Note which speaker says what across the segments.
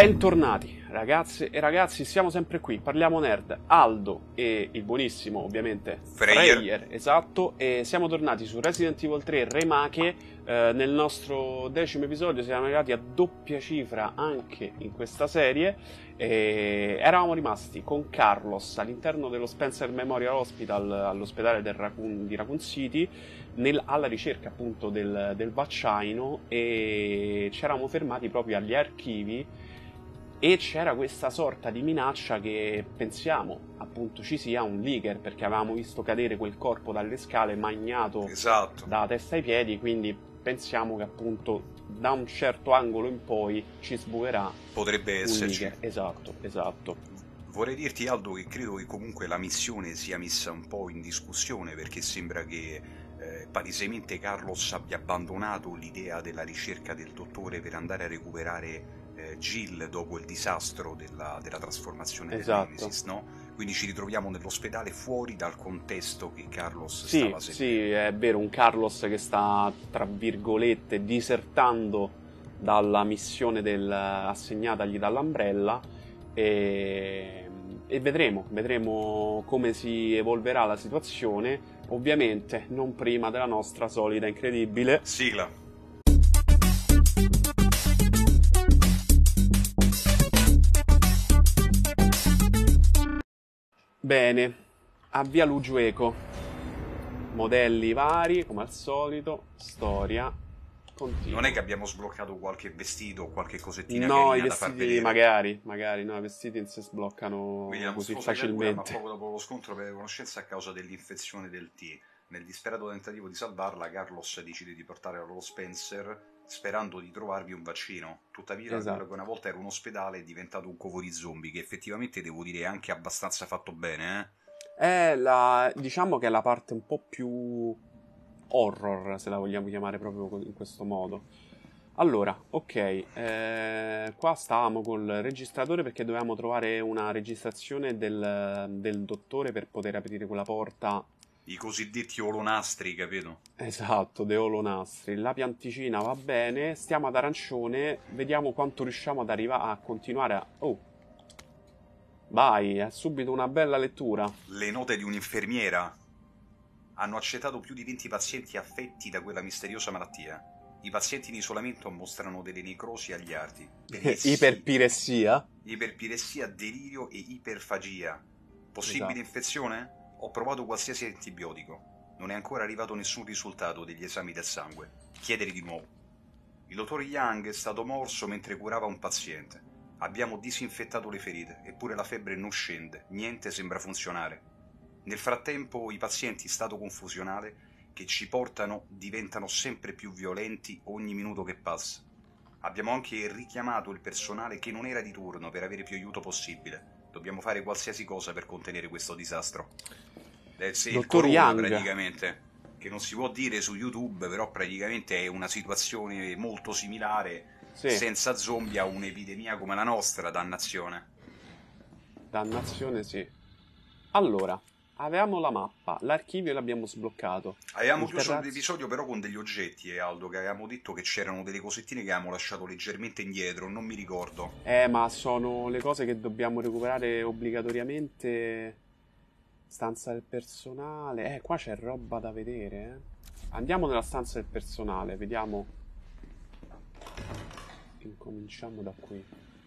Speaker 1: Bentornati ragazze e ragazzi, siamo sempre qui, parliamo nerd, Aldo e il buonissimo ovviamente Freyr, esatto, e siamo tornati su Resident Evil 3 Remake. Nel nostro 10° episodio siamo arrivati a doppia cifra anche in questa serie e eravamo rimasti con Carlos all'interno dello Spencer Memorial Hospital all'ospedale di Raccoon City alla ricerca appunto del vaccino, e ci eravamo fermati proprio agli archivi e c'era questa sorta di minaccia che pensiamo appunto ci sia un leaker, perché avevamo visto cadere quel corpo dalle scale magnato da testa ai piedi, quindi pensiamo che appunto da un certo angolo in poi ci sbucherà,
Speaker 2: potrebbe esserci.
Speaker 1: Esatto.
Speaker 2: Vorrei dirti, Aldo, che credo che comunque la missione sia messa un po' in discussione, perché sembra che palesemente Carlos abbia abbandonato l'idea della ricerca del dottore per andare a recuperare Jill dopo il disastro della trasformazione del Nemesis, no? Quindi ci ritroviamo nell'ospedale fuori dal contesto che Carlos stava seguendo.
Speaker 1: Sì, è vero, un Carlos che sta, tra virgolette, disertando dalla missione assegnatagli dall'Umbrella, e vedremo come si evolverà la situazione, ovviamente non prima della nostra solita incredibile
Speaker 2: sigla.
Speaker 1: Bene, avvia Lujueco, modelli vari come al solito, storia continua.
Speaker 2: Non è che abbiamo sbloccato qualche vestito o qualche cosettina
Speaker 1: no,
Speaker 2: carina
Speaker 1: i
Speaker 2: da far
Speaker 1: vestiti
Speaker 2: vedere?
Speaker 1: magari no, i vestiti non si sbloccano così
Speaker 2: Creatura,
Speaker 1: facilmente.
Speaker 2: ma poco dopo lo scontro per conoscenza a causa dell'infezione del T. Nel disperato tentativo di salvarla, Carlos decide di portare allo Spencer sperando di trovarvi un vaccino. Tuttavia, quello che una volta era un ospedale è diventato un covo di zombie, che effettivamente, devo dire, è anche abbastanza fatto bene,
Speaker 1: Diciamo che è la parte un po' più horror, se la vogliamo chiamare proprio in questo modo. Allora, ok, qua stavamo col registratore perché dovevamo trovare una registrazione del dottore per poter aprire quella porta.
Speaker 2: I cosiddetti olonastri, capito?
Speaker 1: Esatto, dei olonastri. La pianticina va bene, stiamo ad arancione, vediamo quanto riusciamo ad arrivare a continuare a... Oh, vai, è subito una bella lettura.
Speaker 2: Le note di un'infermiera hanno accettato più di 20 pazienti affetti da quella misteriosa malattia. I pazienti in isolamento mostrano delle necrosi agli arti.
Speaker 1: Iperpiressia?
Speaker 2: Iperpiressia, delirio e iperfagia. Possibile infezione? Ho provato qualsiasi antibiotico. Non è ancora arrivato nessun risultato degli esami del sangue. Chiedere di nuovo. Il dottor Young è stato morso mentre curava un paziente. Abbiamo disinfettato le ferite, eppure la febbre non scende. Niente sembra funzionare. Nel frattempo i pazienti in stato confusionale che ci portano diventano sempre più violenti ogni minuto che passa. Abbiamo anche richiamato il personale che non era di turno per avere più aiuto possibile. Dobbiamo fare qualsiasi cosa per contenere questo disastro. Il corona,
Speaker 1: Young,
Speaker 2: praticamente, che non si può dire su YouTube, però praticamente è una situazione molto similare, senza zombie, a un'epidemia come la nostra, dannazione.
Speaker 1: Dannazione, sì. Allora, avevamo la mappa, l'archivio l'abbiamo sbloccato.
Speaker 2: Avevamo chiuso l'episodio però con degli oggetti, Aldo, che avevamo detto che c'erano delle cosettine che avevamo lasciato leggermente indietro, non mi ricordo.
Speaker 1: Ma sono le cose che dobbiamo recuperare obbligatoriamente. Stanza del personale. Qua c'è roba da vedere, Andiamo nella stanza del personale, vediamo. Incominciamo da qui.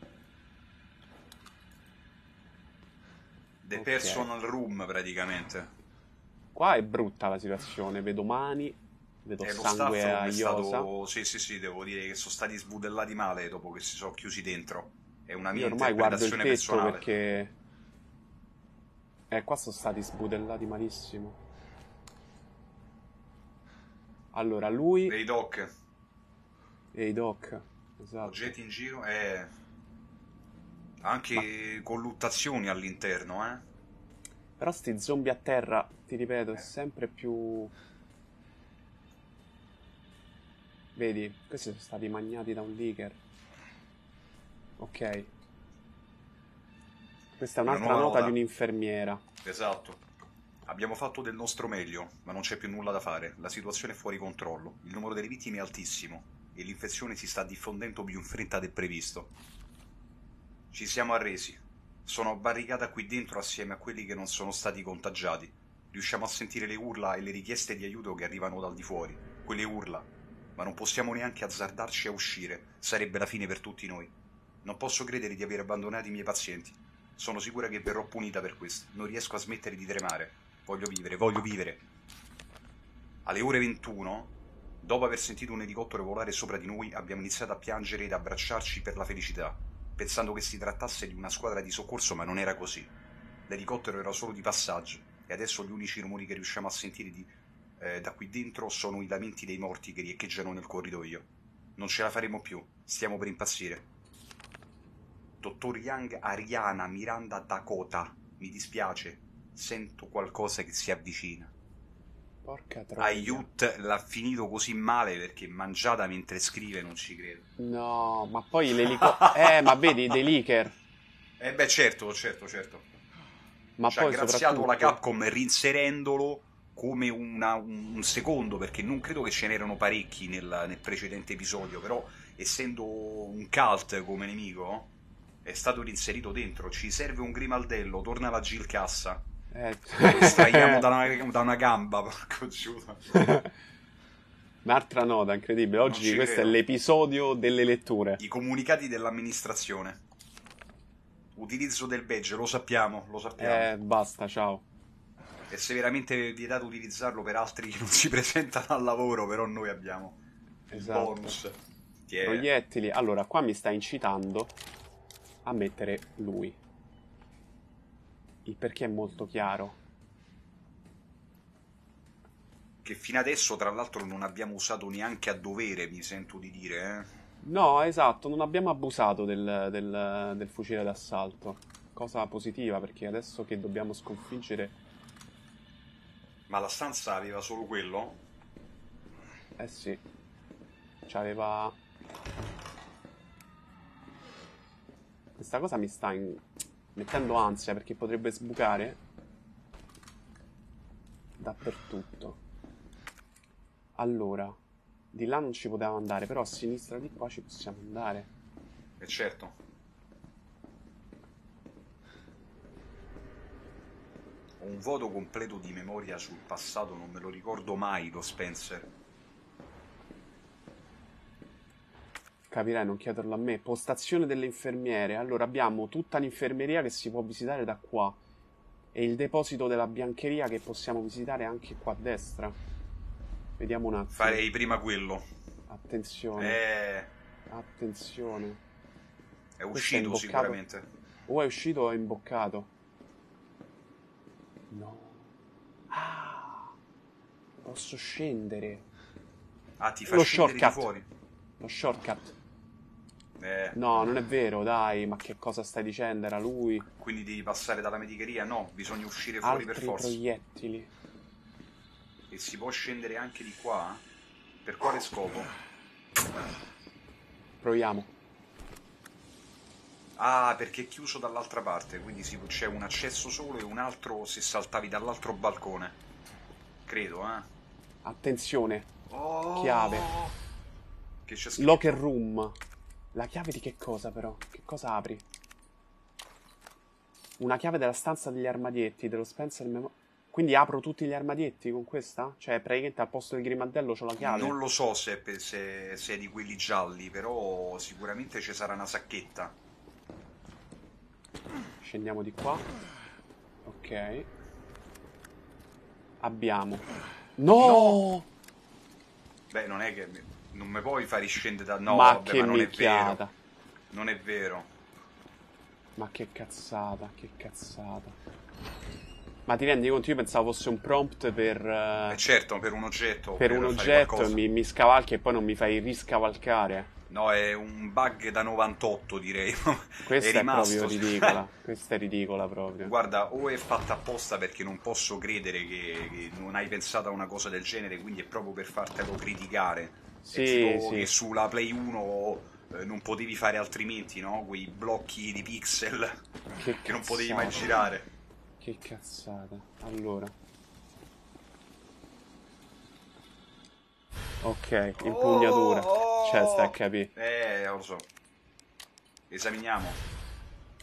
Speaker 2: The personal room, praticamente.
Speaker 1: Qua è brutta la situazione, vedo mani, vedo sangue a iosa.
Speaker 2: Sì, devo dire che sono stati sbudellati male dopo che si sono chiusi dentro. È una mia
Speaker 1: Io ormai guardo il tetto
Speaker 2: personale.
Speaker 1: Perché qua sono stati sbudellati malissimo. Allora, lui...
Speaker 2: E i doc,
Speaker 1: esatto.
Speaker 2: oggetti in giro e anche colluttazioni all'interno,
Speaker 1: Però sti zombie a terra, ti ripeto, è sempre più... Vedi, questi sono stati mangiati da un leaker. Ok. Questa è un'altra nota di un'infermiera.
Speaker 2: Esatto. Abbiamo fatto del nostro meglio, ma non c'è più nulla da fare. La situazione è fuori controllo. Il numero delle vittime è altissimo e l'infezione si sta diffondendo più in fretta del previsto. Ci siamo arresi. Sono barricata qui dentro assieme a quelli che non sono stati contagiati. Riusciamo a sentire le urla e le richieste di aiuto che arrivano dal di fuori. Quelle urla. Ma non possiamo neanche azzardarci a uscire. Sarebbe la fine per tutti noi. Non posso credere di aver abbandonato i miei pazienti. Sono sicura che verrò punita per questo. Non riesco a smettere di tremare. Voglio vivere, voglio vivere. Alle ore 21, dopo aver sentito un elicottero volare sopra di noi, abbiamo iniziato a piangere ed abbracciarci per la felicità, pensando che si trattasse di una squadra di soccorso, ma non era così. L'elicottero era solo di passaggio, e adesso gli unici rumori che riusciamo a sentire da qui dentro sono i lamenti dei morti che riecheggiano nel corridoio. Non ce la faremo più, stiamo per impazzire. Dottor Young, Ariana, Miranda, Dakota, mi dispiace, sento qualcosa che si avvicina.
Speaker 1: Porca troia.
Speaker 2: Aiut l'ha finito così male perché mangiata mentre scrive, non ci credo.
Speaker 1: No, ma poi ma vedi, dei leaker.
Speaker 2: Beh, certo.
Speaker 1: Ma
Speaker 2: ci ha
Speaker 1: poi
Speaker 2: graziato
Speaker 1: soprattutto
Speaker 2: la Capcom rinserendolo come un secondo, perché non credo che ce n'erano parecchi nel precedente episodio, però essendo un cult come nemico è stato rinserito dentro. Ci serve un grimaldello, torna la Jill Cassa. Lo estraiamo da una gamba, porco Giuda.
Speaker 1: Un'altra nota incredibile. Oggi questo è l'episodio delle letture.
Speaker 2: I comunicati dell'amministrazione. Utilizzo del badge, lo sappiamo.
Speaker 1: Basta, ciao.
Speaker 2: È severamente vietato utilizzarlo per altri che non si presentano al lavoro, però noi abbiamo il bonus.
Speaker 1: Proiettili. Allora, qua mi sta incitando a mettere lui. Il perché è molto chiaro.
Speaker 2: Che fino adesso, tra l'altro, non abbiamo usato neanche a dovere, mi sento di dire,
Speaker 1: No, esatto, non abbiamo abusato del fucile d'assalto. Cosa positiva, perché adesso che dobbiamo sconfiggere...
Speaker 2: Ma la stanza aveva solo quello?
Speaker 1: Eh sì. C'aveva... Questa cosa mi sta mettendo ansia, perché potrebbe sbucare dappertutto. Allora, di là non ci potevamo andare, però a sinistra di qua ci possiamo andare.
Speaker 2: Certo. Ho un vuoto completo di memoria sul passato, non me lo ricordo mai lo Spencer.
Speaker 1: Capirai, non chiederlo a me. Postazione delle infermiere. Allora, abbiamo tutta l'infermeria che si può visitare da qua. E il deposito della biancheria che possiamo visitare anche qua a destra. Vediamo un attimo.
Speaker 2: Farei prima quello.
Speaker 1: Attenzione. Attenzione.
Speaker 2: È uscito sicuramente.
Speaker 1: O è uscito o è imboccato. No. Ah. Posso scendere.
Speaker 2: Ah, ti fa scendere di fuori.
Speaker 1: Lo shortcut. No, non è vero, dai, ma che cosa stai dicendo? Era lui.
Speaker 2: Quindi devi passare dalla medicheria? No, bisogna uscire fuori per forza.
Speaker 1: Proiettili.
Speaker 2: E si può scendere anche di qua? Per quale scopo?
Speaker 1: Proviamo.
Speaker 2: Ah, perché è chiuso dall'altra parte, quindi c'è un accesso solo e un altro se saltavi dall'altro balcone. Credo,
Speaker 1: Attenzione. Chiave.
Speaker 2: Che c'è scritto?
Speaker 1: Locker room. La chiave di che cosa, però? Che cosa apri? Una chiave della stanza degli armadietti, dello Spencer Quindi apro tutti gli armadietti con questa? Cioè, praticamente al posto del grimaldello c'ho la chiave?
Speaker 2: Non lo so se è di quelli gialli, però sicuramente ci sarà una sacchetta.
Speaker 1: Scendiamo di qua. Ok. Abbiamo. No!
Speaker 2: Beh, non è che... Non mi puoi fare scendere da... No,
Speaker 1: ma
Speaker 2: vabbè,
Speaker 1: che
Speaker 2: ma non
Speaker 1: minchiata.
Speaker 2: è vero. Non è vero.
Speaker 1: Ma che cazzata, che cazzata. Ma ti rendi conto? Io pensavo fosse un prompt per...
Speaker 2: certo, per un oggetto.
Speaker 1: Per un oggetto e mi scavalchi e poi non mi fai riscavalcare.
Speaker 2: No, è un bug da 98, direi.
Speaker 1: Questa è proprio ridicola. Questa è ridicola proprio.
Speaker 2: Guarda, o è fatta apposta perché non posso credere che non hai pensato a una cosa del genere, quindi è proprio per fartelo criticare.
Speaker 1: Sì,
Speaker 2: tipo
Speaker 1: sì.
Speaker 2: che sulla Play 1 non potevi fare altrimenti, no? Quei blocchi di pixel che non potevi mai girare.
Speaker 1: Che cazzata. Allora. Ok, impugnatura. Cioè, stai a capire.
Speaker 2: Lo so. Esaminiamo.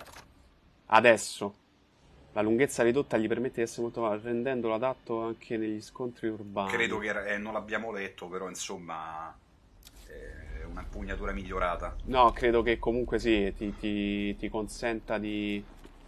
Speaker 1: Adesso. La lunghezza ridotta gli permette di essere molto veloce, rendendolo adatto anche negli scontri urbani.
Speaker 2: Credo che non l'abbiamo letto, però insomma è una impugnatura migliorata.
Speaker 1: No, credo che comunque sì, ti consenta di...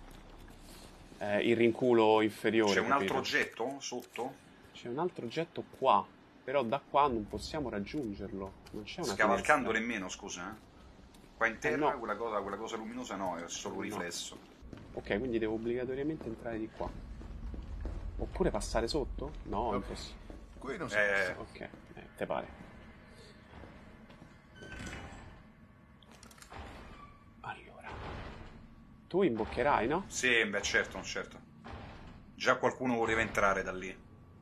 Speaker 1: il rinculo inferiore.
Speaker 2: C'è un
Speaker 1: capito?
Speaker 2: altro oggetto sotto?
Speaker 1: C'è un altro oggetto qua, però da qua non possiamo raggiungerlo. Non c'è una
Speaker 2: Scavalcando
Speaker 1: finestra.
Speaker 2: nemmeno, scusa. Qua in terra
Speaker 1: no.
Speaker 2: quella cosa luminosa no, è solo un riflesso.
Speaker 1: Ok, quindi devo obbligatoriamente entrare di qua. Oppure passare sotto? No, è impossibile.
Speaker 3: Qui non si
Speaker 1: Ok, te pare. Allora. Tu imboccherai, no?
Speaker 2: Sì, beh certo, certo. Già qualcuno voleva entrare da lì.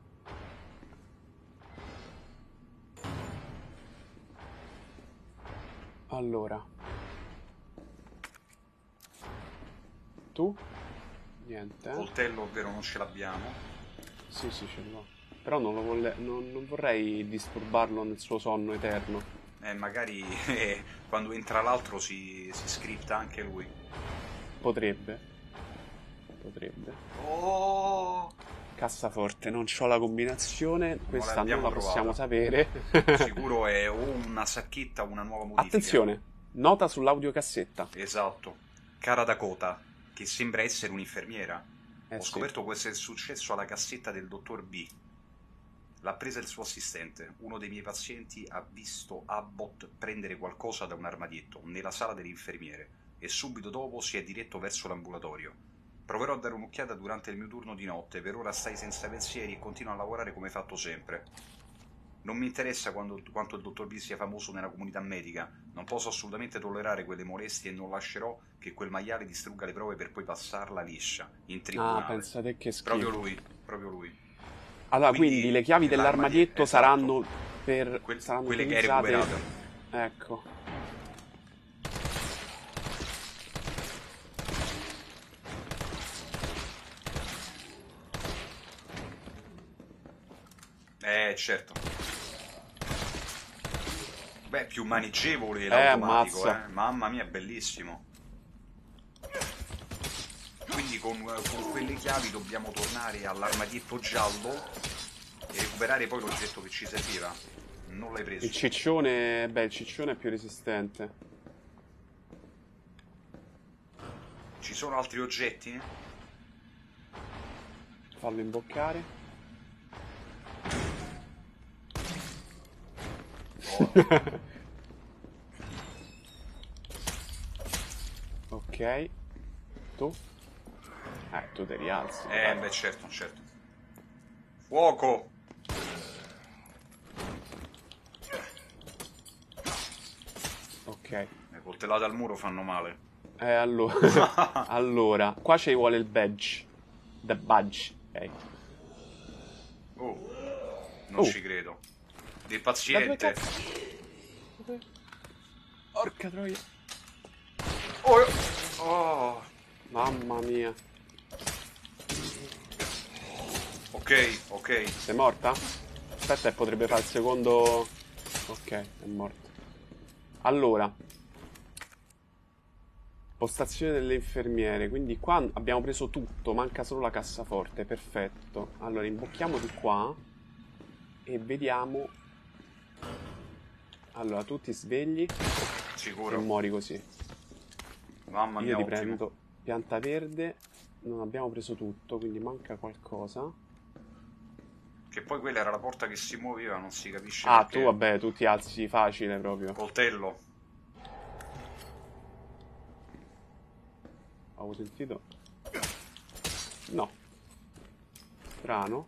Speaker 1: Allora. Tu? Niente.
Speaker 2: Coltello, ovvero, non ce l'abbiamo.
Speaker 1: Sì, ce l'ho. Però non vorrei disturbarlo nel suo sonno eterno.
Speaker 2: Magari quando entra l'altro si scripta anche lui.
Speaker 1: Potrebbe.
Speaker 2: Oh!
Speaker 1: Cassaforte, non c'ho la combinazione. Questa non la possiamo
Speaker 2: trovata.
Speaker 1: sapere.
Speaker 2: Sicuro è o una sacchetta o una nuova modifica.
Speaker 1: Attenzione, nota sull'audiocassetta.
Speaker 2: Esatto. Cara Dakota, che sembra essere un'infermiera. Ho
Speaker 1: Sì.
Speaker 2: scoperto questo è successo alla cassetta del dottor B. L'ha presa il suo assistente. Uno dei miei pazienti ha visto Abbott prendere qualcosa da un armadietto nella sala delle infermiere e subito dopo si è diretto verso l'ambulatorio. Proverò a dare un'occhiata durante il mio turno di notte. Per ora stai senza pensieri e continua a lavorare come fatto sempre. Non mi interessa quanto il dottor B sia famoso nella comunità medica. Non posso assolutamente tollerare quelle molestie e non lascerò che quel maiale distrugga le prove per poi passarla liscia in tribunale.
Speaker 1: Pensate che schifo.
Speaker 2: Proprio lui.
Speaker 1: Allora, quindi le chiavi dell'armadietto
Speaker 2: esatto.
Speaker 1: saranno per... saranno
Speaker 2: quelle che hai
Speaker 1: utilizzate...
Speaker 2: recuperato.
Speaker 1: Ecco.
Speaker 2: Certo. Beh, più maneggevole l'automatico, Mamma mia, bellissimo. Quindi con quelle chiavi dobbiamo tornare all'armadietto giallo e recuperare poi l'oggetto che ci serviva. Non l'hai preso.
Speaker 1: Il ciccione... Beh, il ciccione è più resistente.
Speaker 2: Ci sono altri oggetti?
Speaker 1: Fallo imboccare. Ok. Tu? Tu ti rialzi.
Speaker 2: Beh, certo. Fuoco!
Speaker 1: Ok.
Speaker 2: Le coltellate al muro fanno male.
Speaker 1: Allora... allora, qua ci vuole il badge. The badge. Ok.
Speaker 2: Non ci credo. Del paziente.
Speaker 1: Porca troia.
Speaker 2: Oh.
Speaker 1: Mamma mia.
Speaker 2: Ok.
Speaker 1: Sei morta? Aspetta, potrebbe fare il secondo... Ok, è morto. Allora. Postazione delle infermiere. Quindi qua abbiamo preso tutto. Manca solo la cassaforte. Perfetto. Allora, imbocchiamo di qua. E vediamo... Allora, tu ti svegli.
Speaker 2: Sicuro.
Speaker 1: E muori così.
Speaker 2: Mamma mia,
Speaker 1: io ti
Speaker 2: ottimo.
Speaker 1: prendo pianta verde. Non abbiamo preso tutto, quindi manca qualcosa.
Speaker 2: Che poi quella era la porta che si muoveva, non si capisce
Speaker 1: Tu
Speaker 2: perché.
Speaker 1: vabbè, tu ti alzi facile proprio.
Speaker 2: Coltello.
Speaker 1: Avevo sentito? No. Strano.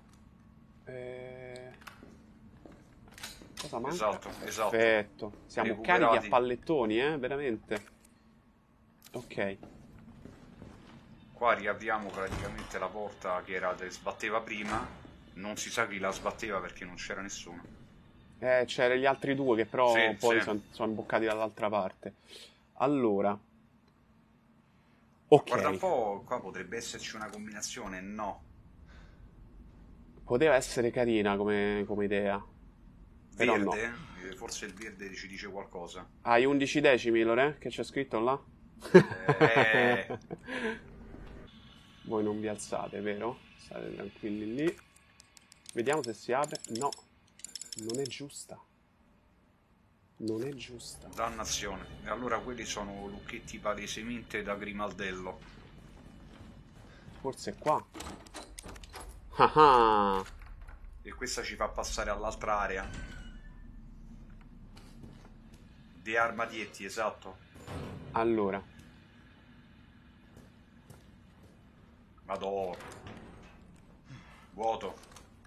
Speaker 1: Cosa manca?
Speaker 2: Esatto.
Speaker 1: Perfetto. Siamo
Speaker 2: Recuperati.
Speaker 1: carichi a pallettoni, veramente. Ok.
Speaker 2: Qua riavviamo praticamente la porta che sbatteva prima. Non si sa chi la sbatteva perché non c'era nessuno.
Speaker 1: C'erano gli altri due che però
Speaker 2: Sì,
Speaker 1: poi
Speaker 2: sì.
Speaker 1: sono imboccati dall'altra parte. Allora. Ok.
Speaker 2: Guarda un po', qua potrebbe esserci una combinazione, no.
Speaker 1: Poteva essere carina come idea. Però no.
Speaker 2: Verde? Forse il verde ci dice qualcosa.
Speaker 1: Hai 11 decimi, Lore? Che c'è scritto là? Voi non vi alzate, vero? State tranquilli lì. Vediamo se si apre. No, non è giusta. Non è giusta.
Speaker 2: Dannazione. E allora quelli sono lucchetti palesemente da grimaldello.
Speaker 1: Forse è qua. Ah ah.
Speaker 2: E questa ci fa passare all'altra area. Dei armadietti, esatto.
Speaker 1: Allora.
Speaker 2: Madò. Vuoto.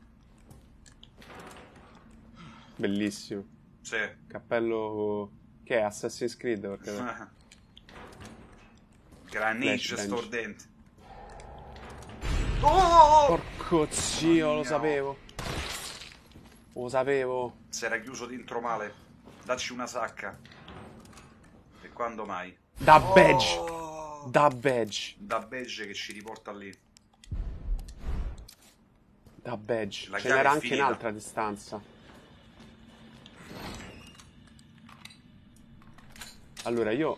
Speaker 1: Bellissimo.
Speaker 2: Sì.
Speaker 1: Cappello... Che è? Assassin's Creed? Perché...
Speaker 2: Granage stordente. Oh!
Speaker 1: Porco zio, lo sapevo. Lo sapevo.
Speaker 2: Si era chiuso dentro male. Dacci una sacca. E quando mai?
Speaker 1: Da badge. Da badge.
Speaker 2: Da badge che ci riporta lì.
Speaker 1: Da badge.
Speaker 2: La
Speaker 1: Ce
Speaker 2: chiave
Speaker 1: n'era
Speaker 2: è
Speaker 1: anche in
Speaker 2: finita.
Speaker 1: altra distanza. Allora io,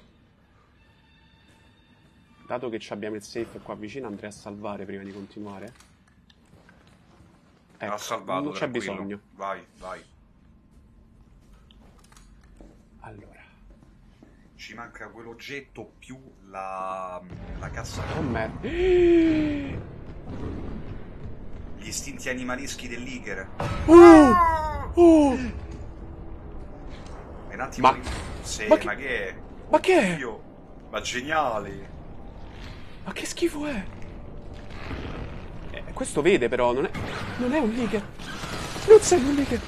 Speaker 1: dato che abbiamo il safe qua vicino, andrei a salvare prima di continuare.
Speaker 2: Ha
Speaker 1: Ecco,
Speaker 2: salvato,
Speaker 1: non c'è
Speaker 2: tranquillo.
Speaker 1: bisogno.
Speaker 2: Vai, vai.
Speaker 1: Allora,
Speaker 2: Ci manca quell'oggetto più la cassa.
Speaker 1: oh merda.
Speaker 2: Gli istinti animaleschi dell'Iger. E un attimo.
Speaker 1: Ma
Speaker 2: Ma che è?
Speaker 1: Ma che è?
Speaker 2: Io. Ma geniale.
Speaker 1: Ma che schifo è? Questo vede però, non è un Liger. Non sei un Liger.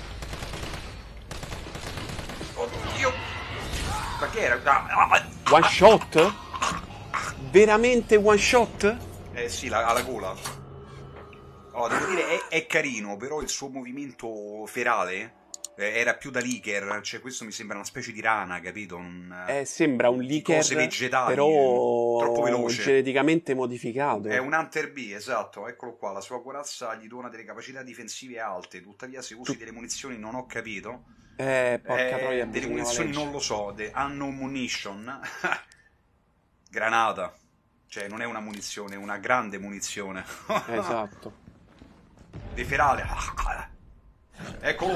Speaker 2: Oddio. Ma che era?
Speaker 1: One shot? Veramente one shot?
Speaker 2: Eh sì, alla gola. Oh, devo dire, è carino, però il suo movimento ferale era più da Liger. Cioè, questo mi sembra una specie di rana, capito?
Speaker 1: Sembra un Liger,
Speaker 2: cose vegetali,
Speaker 1: però
Speaker 2: troppo veloce.
Speaker 1: geneticamente modificato.
Speaker 2: È un Hunter B, esatto, eccolo qua. La sua corazza gli dona delle capacità difensive alte. Tuttavia, se usi delle munizioni, non ho capito.
Speaker 1: Porca troia,
Speaker 2: delle munizioni non lo so. The Unknown Munition. Granata. Cioè, non è una munizione, è una grande munizione.
Speaker 1: Esatto.
Speaker 2: Deferale. Eccolo.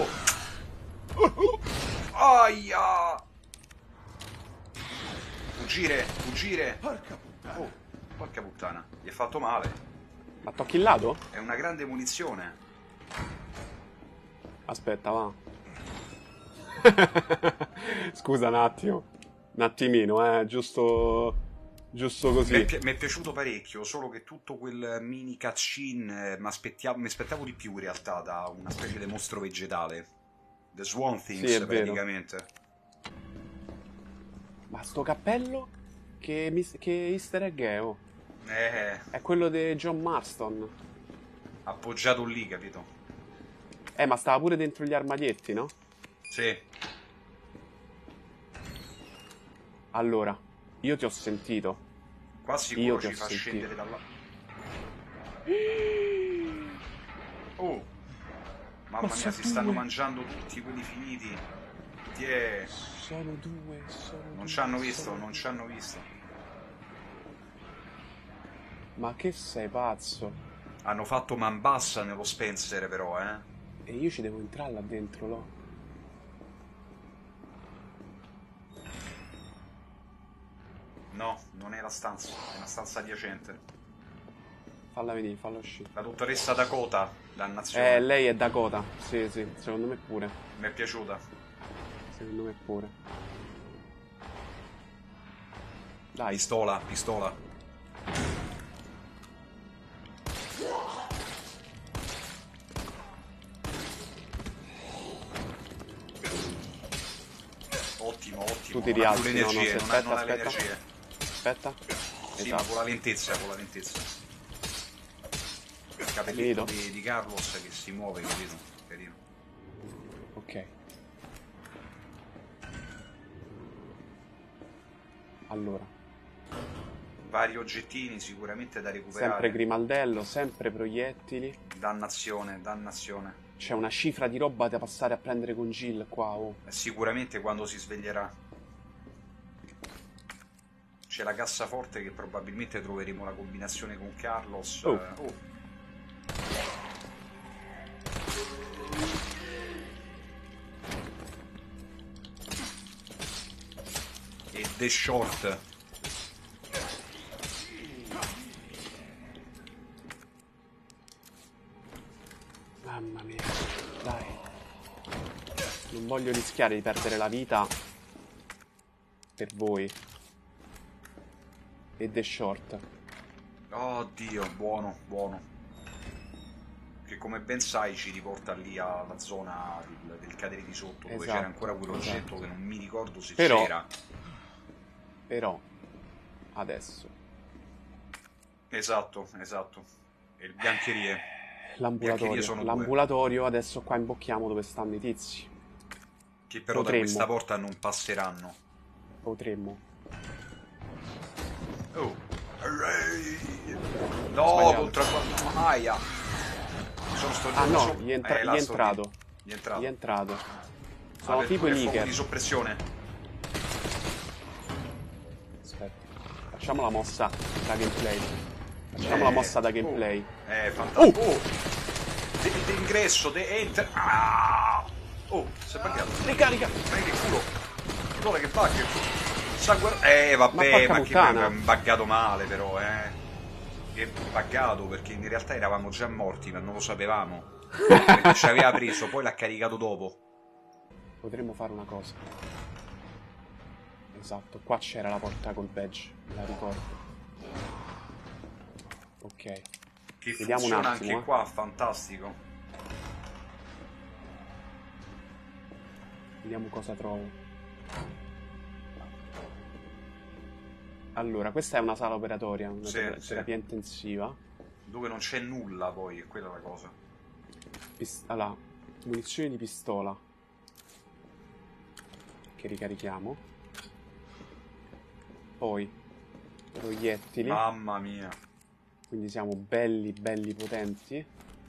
Speaker 2: Aia. Fuggire, fuggire.
Speaker 3: Porca puttana.
Speaker 2: Oh, porca puttana. Gli è fatto male.
Speaker 1: Ma t'ho killato?
Speaker 2: È una grande munizione.
Speaker 1: Aspetta, va. Scusa un attimo. Un attimino, giusto così.
Speaker 2: Mi è piaciuto parecchio, solo che tutto quel mini cutscene mi aspettavo di più in realtà da una specie di mostro vegetale. The Swan Things,
Speaker 1: Sì, è vero.
Speaker 2: praticamente.
Speaker 1: Ma sto cappello? Che easter egg è? Oh? È quello di John Marston.
Speaker 2: Appoggiato lì, capito?
Speaker 1: Ma stava pure dentro gli armadietti, no?
Speaker 2: Sì.
Speaker 1: Allora, io ti ho sentito.
Speaker 2: Qua sicuro
Speaker 1: Io
Speaker 2: ci
Speaker 1: ti ho
Speaker 2: fa
Speaker 1: sentito.
Speaker 2: scendere da là. Oh, mamma mia, si stanno mangiando tutti quelli finiti. Tiè.
Speaker 1: Sono due.
Speaker 2: Non ci hanno visto, non ci hanno visto.
Speaker 1: Ma che sei pazzo?
Speaker 2: Hanno fatto man bassa nello Spencer, però,
Speaker 1: E io ci devo entrare là dentro, no?
Speaker 2: No, non è la stanza, è una stanza adiacente.
Speaker 1: Falla venire, falla uscire.
Speaker 2: La dottoressa Dakota, dannazione.
Speaker 1: Lei è Dakota. Sì, secondo me pure.
Speaker 2: Mi è piaciuta.
Speaker 1: Secondo me pure. Dai.
Speaker 2: Pistola. Ottimo.
Speaker 1: Tu ti
Speaker 2: Non ha più
Speaker 1: rialzi,
Speaker 2: le energie,
Speaker 1: no,
Speaker 2: non ha
Speaker 1: aspetta.
Speaker 2: le energie.
Speaker 1: Aspetta.
Speaker 2: Sì, ma con la lentezza. Il capelletto di Carlos che si muove, capito? Carino.
Speaker 1: Ok. Allora.
Speaker 2: Vari oggettini sicuramente da recuperare.
Speaker 1: Sempre grimaldello, sempre proiettili.
Speaker 2: Dannazione.
Speaker 1: C'è una cifra di roba da passare a prendere con Jill qua, oh.
Speaker 2: Sicuramente quando si sveglierà. C'è la cassaforte che probabilmente troveremo la combinazione con Carlos. E The Short.
Speaker 1: Mamma mia, dai. Non voglio rischiare di perdere la vita per voi. E The Short.
Speaker 2: Oh Dio, buono, buono. Che come ben sai ci riporta lì alla zona del cadere di sotto, dove c'era ancora quell'oggetto che non mi ricordo se c'era.
Speaker 1: Però, adesso.
Speaker 2: Esatto. E il biancherie.
Speaker 1: L'ambulatorio, adesso qua imbocchiamo dove stanno i tizi.
Speaker 2: Che però da questa porta non passeranno.
Speaker 1: Potremmo.
Speaker 2: Oh. No, contro Aia.
Speaker 1: Gli è entrato. Sono tipo i Licker.
Speaker 2: Di soppressione.
Speaker 1: Aspetta. Facciamo la mossa da gameplay.
Speaker 2: Fantastico. D'ingresso, enter. Oh, si è buggato.
Speaker 1: Ricarica.
Speaker 2: Prendi il culo. Guarda che bug. Vabbè, ma che è buggato male però, È buggato perché in realtà eravamo già morti, ma non lo sapevamo. Perché ci aveva preso, poi l'ha caricato dopo.
Speaker 1: Potremmo fare una cosa. Esatto, qua c'era la porta col badge, me la ricordo. Ok.
Speaker 2: Che vediamo funziona un attimo, anche qua, fantastico.
Speaker 1: Vediamo cosa trovo. Allora, questa è una sala operatoria, una terapia intensiva.
Speaker 2: Dove non c'è nulla poi, è quella la cosa.
Speaker 1: Allora, munizioni di pistola. Che ricarichiamo. Poi, proiettili.
Speaker 2: Mamma mia.
Speaker 1: Quindi siamo belli potenti.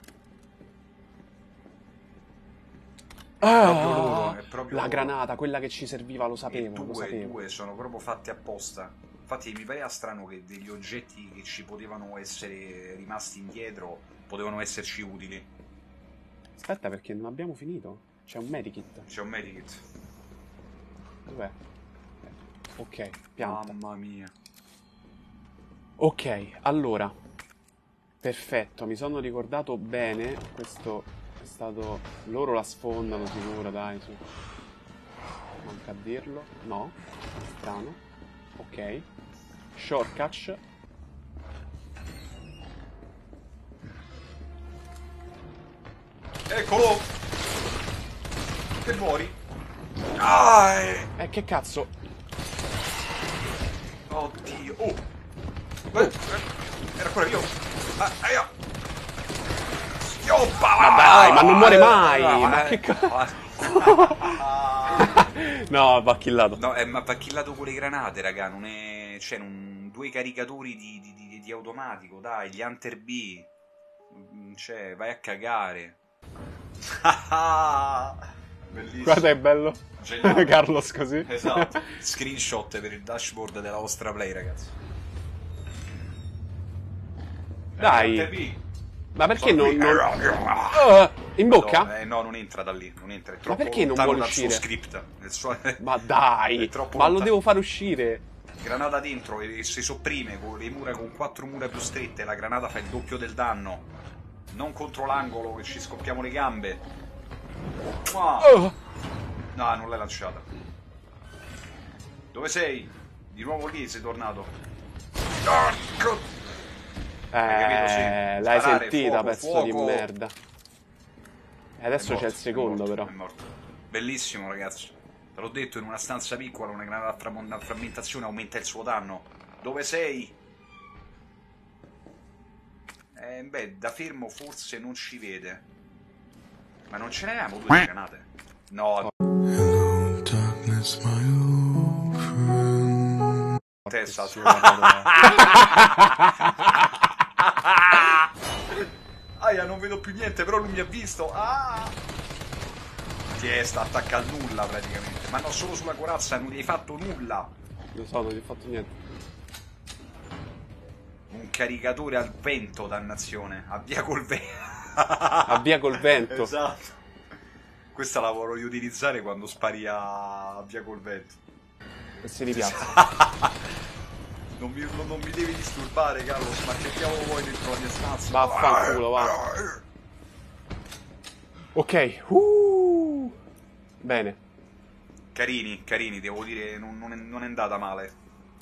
Speaker 2: È proprio
Speaker 1: la granata, quella che ci serviva, lo sapevo.
Speaker 2: Due sono proprio fatti apposta. Infatti mi pareva strano che degli oggetti che ci potevano essere rimasti indietro potevano esserci utili.
Speaker 1: Aspetta, perché non abbiamo finito. C'è un medikit. Dov'è? Ok, pianta.
Speaker 2: Mamma mia.
Speaker 1: Ok, allora. Perfetto, mi sono ricordato bene. Questo è stato... Loro la sfondano sicuro, dai, su. Manca a dirlo. No, strano. Ok. Shortcut.
Speaker 2: Eccolo! Che muori?
Speaker 1: Che cazzo?
Speaker 2: Oddio! Era ancora io! Aia!
Speaker 1: Ma dai, ma non muore mai! Ma che cazzo? No, va killato.
Speaker 2: No, ma va killato con le granate, raga, non è... Cioè, due caricatori di automatico, dai, gli Hunter B. Cioè, vai a cagare. Bellissimo.
Speaker 1: Guarda che bello.
Speaker 2: Geniale.
Speaker 1: Carlos così.
Speaker 2: Esatto. Screenshot per il dashboard della vostra play, ragazzi.
Speaker 1: Dai. Ma perché non... in bocca?
Speaker 2: No, non entra da lì, non entra. È troppo
Speaker 1: ma perché non vuole uscire?
Speaker 2: Suo script.
Speaker 1: Ma dai, ma lo devo far uscire.
Speaker 2: Granata dentro e si sopprime con le mura, con 4 mura più strette. La granata fa il doppio del danno. Non contro l'angolo che ci scoppiamo le gambe. No, non l'hai lanciata. Dove sei? Di nuovo lì sei tornato.
Speaker 1: L'hai sentita, pezzo
Speaker 2: fuoco.
Speaker 1: di merda. E adesso c'è il secondo, però.
Speaker 2: È morto. Bellissimo, ragazzi. Te l'ho detto, in una stanza piccola una granata a frammentazione aumenta il suo danno. Dove sei? Beh, da fermo forse non ci vede. Ma non ce n'avevamo due granate? No.
Speaker 3: Hello, darkness, my old friend.
Speaker 2: Testa. Aia, non vedo più niente, però lui mi ha visto. Sta attacca a nulla praticamente. Ma no, solo sulla corazza non gli hai fatto nulla.
Speaker 1: Lo so, non gli ho fatto niente.
Speaker 2: Un caricatore al vento, dannazione. Avvia col vento.
Speaker 1: Avvia col vento.
Speaker 2: Esatto. Questa la vorrò riutilizzare quando spari a via col vento.
Speaker 1: E si ripiazza.
Speaker 2: Non mi devi disturbare, Carlos, ma che diavolo vuoi dentro la mia stanza?
Speaker 1: Vaffanculo, va. Ok. Bene.
Speaker 2: Carini, devo dire, non è andata male.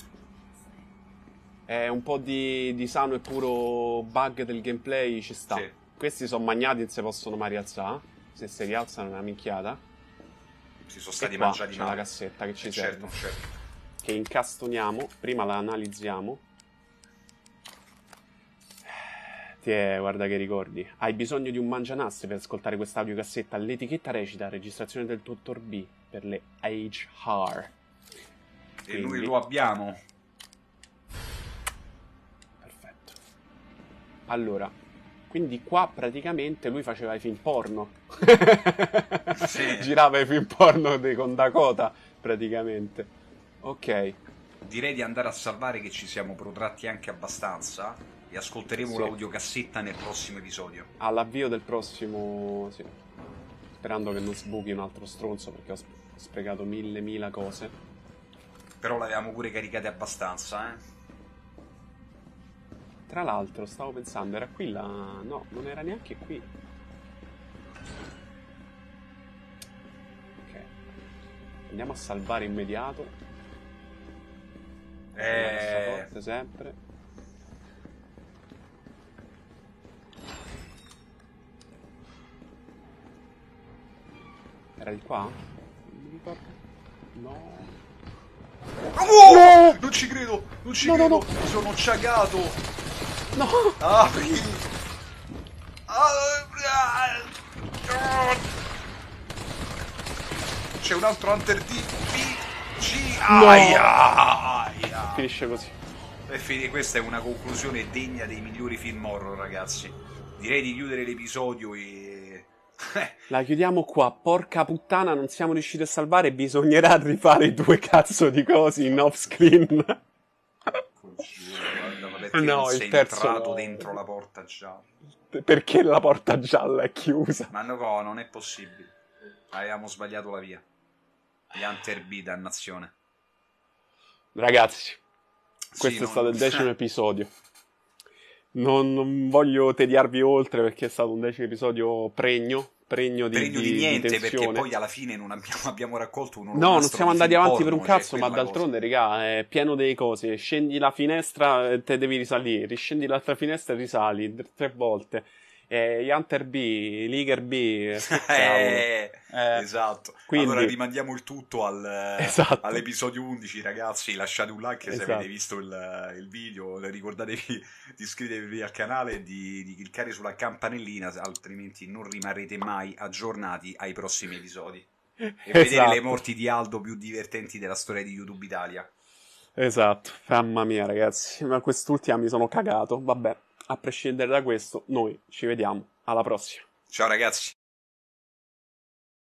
Speaker 1: È un po' di sano e puro bug del gameplay, ci sta.
Speaker 2: Sì.
Speaker 1: Questi sono magnati, non si possono mai rialzare. Se si rialzano è una minchiata.
Speaker 2: Si sono stati
Speaker 1: E qua
Speaker 2: mangiati
Speaker 1: c'è
Speaker 2: male.
Speaker 1: la cassetta che ci serve.
Speaker 2: Certo.
Speaker 1: Che incastoniamo. Prima la analizziamo. Guarda che ricordi. Hai bisogno di un mangianasse per ascoltare questa audiocassetta. L'etichetta recita registrazione del dottor B per le HR.
Speaker 2: E noi lo abbiamo.
Speaker 1: Perfetto. Allora, quindi qua praticamente lui faceva i film porno.
Speaker 2: Sì.
Speaker 1: Girava i film porno con Dakota, praticamente. Ok.
Speaker 2: Direi di andare a salvare, che ci siamo protratti anche abbastanza. E ascolteremo
Speaker 1: Sì.
Speaker 2: l'audiocassetta nel prossimo episodio.
Speaker 1: All'avvio del prossimo, sì. Sperando che non sbuchi un altro stronzo, perché ho sprecato mille cose.
Speaker 2: Però l'avevamo pure caricate abbastanza,
Speaker 1: Tra l'altro, stavo pensando, era qui la... No, non era neanche qui. Ok. Andiamo a salvare immediato. Forte sempre. Era di qua? Non mi ricordo. No.
Speaker 2: Oh! Non ci credo!
Speaker 1: No,
Speaker 2: credo!
Speaker 1: no.
Speaker 2: Mi sono ciagato!
Speaker 1: No!
Speaker 2: Apri! C'è un altro Hunter D, B, G.
Speaker 1: No!
Speaker 2: Aia!
Speaker 1: Finisce così.
Speaker 2: E questa è una conclusione degna dei migliori film horror, ragazzi. Direi di chiudere l'episodio e...
Speaker 1: La chiudiamo qua. Porca puttana, non siamo riusciti a salvare. Bisognerà rifare i 2 cazzo di cosi in off screen.
Speaker 2: Perché
Speaker 1: No,
Speaker 2: non
Speaker 1: il
Speaker 2: sei
Speaker 1: terzo
Speaker 2: entrato
Speaker 1: no.
Speaker 2: dentro la porta gialla?
Speaker 1: Perché la porta gialla è chiusa?
Speaker 2: Ma no, non è possibile. Avevamo sbagliato la via. Gli Hunter B, dannazione.
Speaker 1: Ragazzi, questo
Speaker 2: Sì,
Speaker 1: è stato il 10° episodio. Non voglio tediarvi oltre perché è stato un 10° episodio pregno di
Speaker 2: niente,
Speaker 1: tensione.
Speaker 2: perché poi alla fine non abbiamo raccolto un
Speaker 1: No, non siamo andati avanti per un
Speaker 2: porno,
Speaker 1: cazzo, ma d'altronde, regà, è pieno delle cose. Scendi la finestra, te devi risalire. Riscendi l'altra finestra e risali 3 volte. Hunter B, Liger B.
Speaker 2: Esatto.
Speaker 1: Quindi...
Speaker 2: Allora rimandiamo il tutto
Speaker 1: Esatto.
Speaker 2: all'episodio 11, ragazzi. Lasciate un like se
Speaker 1: Esatto.
Speaker 2: avete visto il video. Ricordatevi di iscrivervi al canale e di cliccare sulla campanellina, altrimenti non rimarrete mai aggiornati ai prossimi episodi. E vedere le morti di Aldo più divertenti della storia di YouTube Italia.
Speaker 1: Esatto. Mamma mia, ragazzi. Ma quest'ultima mi sono cagato. Vabbè, a prescindere da questo, noi ci vediamo alla prossima.
Speaker 2: Ciao ragazzi.